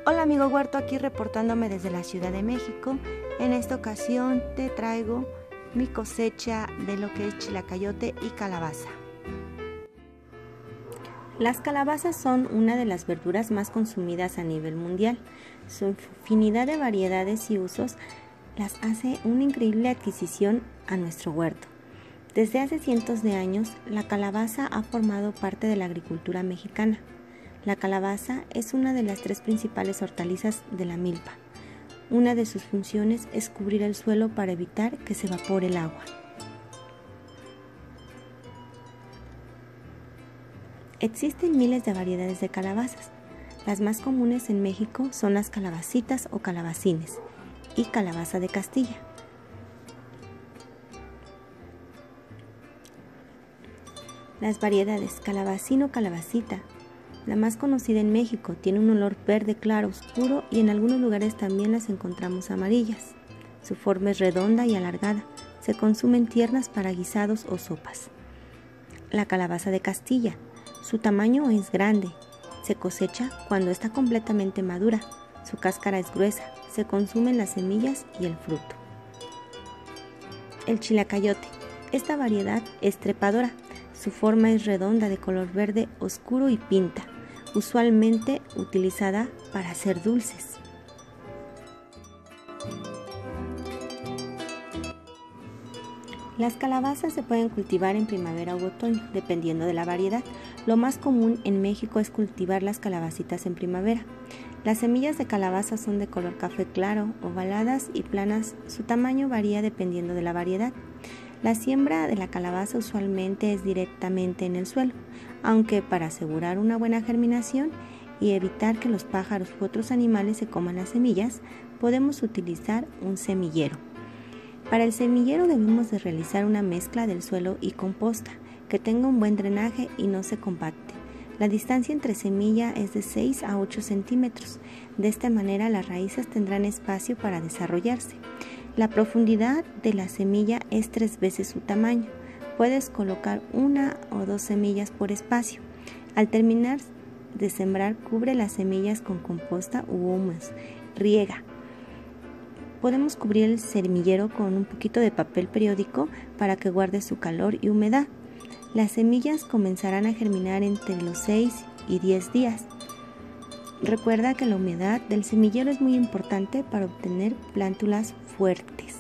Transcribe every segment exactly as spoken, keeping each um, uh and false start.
Hola amigo Huerto, aquí reportándome desde la Ciudad de México. En esta ocasión te traigo mi cosecha de lo que es chilacayote y calabaza. Las calabazas son una de las verduras más consumidas a nivel mundial. Su infinidad de variedades y usos las hace una increíble adquisición a nuestro huerto. Desde hace cientos de años, la calabaza ha formado parte de la agricultura mexicana. La calabaza es una de las tres principales hortalizas de la milpa. Una de sus funciones es cubrir el suelo para evitar que se evapore el agua. Existen miles de variedades de calabazas. Las más comunes en México son las calabacitas o calabacines y calabaza de Castilla. Las variedades calabacín o calabacita, la más conocida en México, tiene un olor verde claro oscuro y en algunos lugares también las encontramos amarillas. Su forma es redonda y alargada, se consumen tiernas para guisados o sopas. La calabaza de Castilla, su tamaño es grande, se cosecha cuando está completamente madura, su cáscara es gruesa, se consumen las semillas y el fruto. El chilacayote, esta variedad es trepadora. Su forma es redonda de color verde oscuro y pinta, usualmente utilizada para hacer dulces. Las calabazas se pueden cultivar en primavera u otoño, dependiendo de la variedad. Lo más común en México es cultivar las calabacitas en primavera. Las semillas de calabaza son de color café claro, ovaladas y planas. Su tamaño varía dependiendo de la variedad. La siembra de la calabaza usualmente es directamente en el suelo, aunque para asegurar una buena germinación y evitar que los pájaros u otros animales se coman las semillas, podemos utilizar un semillero. Para el semillero debemos de realizar una mezcla del suelo y composta, que tenga un buen drenaje y no se compacte. La distancia entre semilla es de seis a ocho centímetros. De esta manera las raíces tendrán espacio para desarrollarse. La profundidad de la semilla es tres veces su tamaño. Puedes colocar una o dos semillas por espacio. Al terminar de sembrar, cubre las semillas con composta u humus. Riega. Podemos cubrir el semillero con un poquito de papel periódico para que guarde su calor y humedad. Las semillas comenzarán a germinar entre los seis y diez días. Recuerda que la humedad del semillero es muy importante para obtener plántulas fuertes.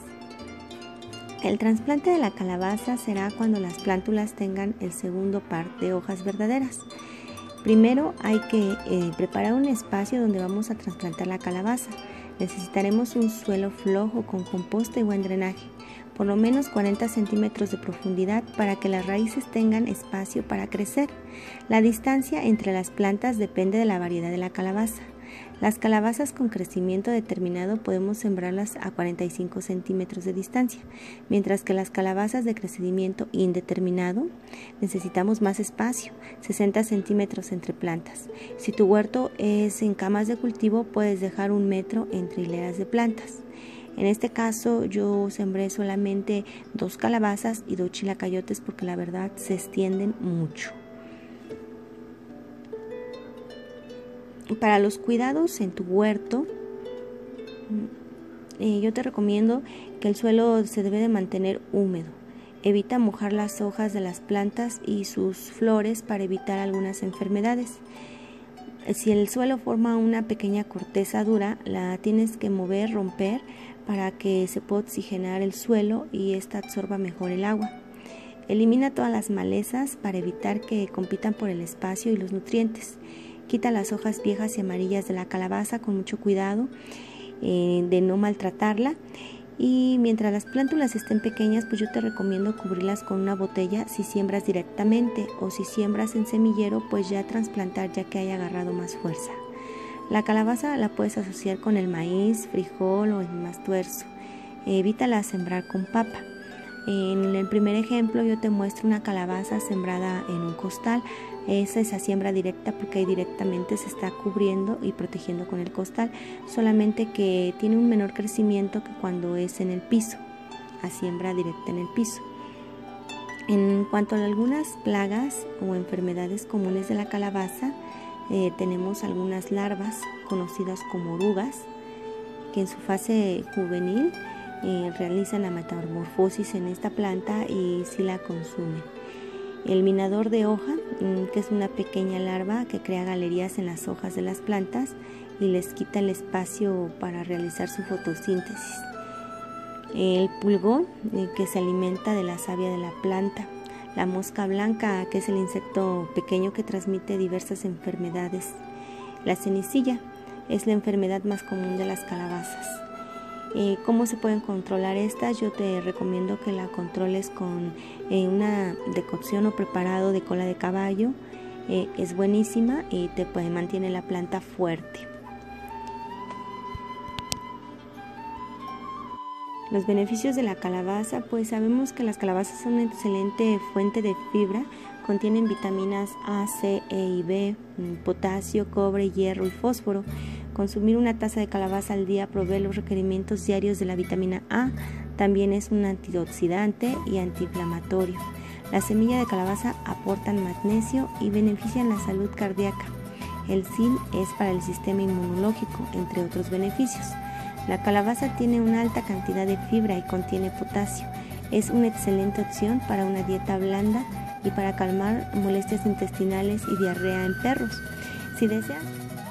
El trasplante de la calabaza será cuando las plántulas tengan el segundo par de hojas verdaderas. Primero hay que eh, preparar un espacio donde vamos a trasplantar la calabaza. Necesitaremos un suelo flojo con composta y buen drenaje, por lo menos cuarenta centímetros de profundidad para que las raíces tengan espacio para crecer. La distancia entre las plantas depende de la variedad de la calabaza. Las calabazas con crecimiento determinado podemos sembrarlas a cuarenta y cinco centímetros de distancia, mientras que las calabazas de crecimiento indeterminado necesitamos más espacio, sesenta centímetros entre plantas. Si tu huerto es en camas de cultivo, puedes dejar un metro entre hileras de plantas. En este caso yo sembré solamente dos calabazas y dos chilacayotes porque la verdad se extienden mucho. Para los cuidados en tu huerto, eh, yo te recomiendo que el suelo se debe de mantener húmedo. Evita mojar las hojas de las plantas y sus flores para evitar algunas enfermedades. Si el suelo forma una pequeña corteza dura, la tienes que mover, romper para que se pueda oxigenar el suelo y ésta absorba mejor el agua. Elimina todas las malezas para evitar que compitan por el espacio y los nutrientes. Quita las hojas viejas y amarillas de la calabaza con mucho cuidado eh, de no maltratarla. Y mientras las plántulas estén pequeñas, pues yo te recomiendo cubrirlas con una botella si siembras directamente, o si siembras en semillero, pues ya trasplantar ya que haya agarrado más fuerza. La calabaza la puedes asociar con el maíz, frijol o el mastuerzo. Evítala sembrar con papa. En el primer ejemplo yo te muestro una calabaza sembrada en un costal. Esa es a siembra directa porque ahí directamente se está cubriendo y protegiendo con el costal, solamente que tiene un menor crecimiento que cuando es en el piso, a siembra directa en el piso. En cuanto a algunas plagas o enfermedades comunes de la calabaza, eh, tenemos algunas larvas conocidas como orugas que en su fase juvenil eh, realizan la metamorfosis en esta planta y sí la consumen. El minador de hoja, que es una pequeña larva que crea galerías en las hojas de las plantas y les quita el espacio para realizar su fotosíntesis. El pulgón, que se alimenta de la savia de la planta. La mosca blanca, que es el insecto pequeño que transmite diversas enfermedades. La cenicilla es la enfermedad más común de las calabazas. Eh, ¿Cómo se pueden controlar estas? Yo te recomiendo que la controles con eh, una decocción o preparado de cola de caballo. Eh, es buenísima y te pues, mantiene la planta fuerte. Los beneficios de la calabaza, pues sabemos que las calabazas son una excelente fuente de fibra, contienen vitaminas A, C, E y B, potasio, cobre, hierro y fósforo. Consumir una taza de calabaza al día provee los requerimientos diarios de la vitamina A, también es un antioxidante y antiinflamatorio. La semilla de calabaza aportan magnesio y benefician la salud cardíaca. El zinc es para el sistema inmunológico, entre otros beneficios. La calabaza tiene una alta cantidad de fibra y contiene potasio. Es una excelente opción para una dieta blanda y para calmar molestias intestinales y diarrea en perros. Si deseas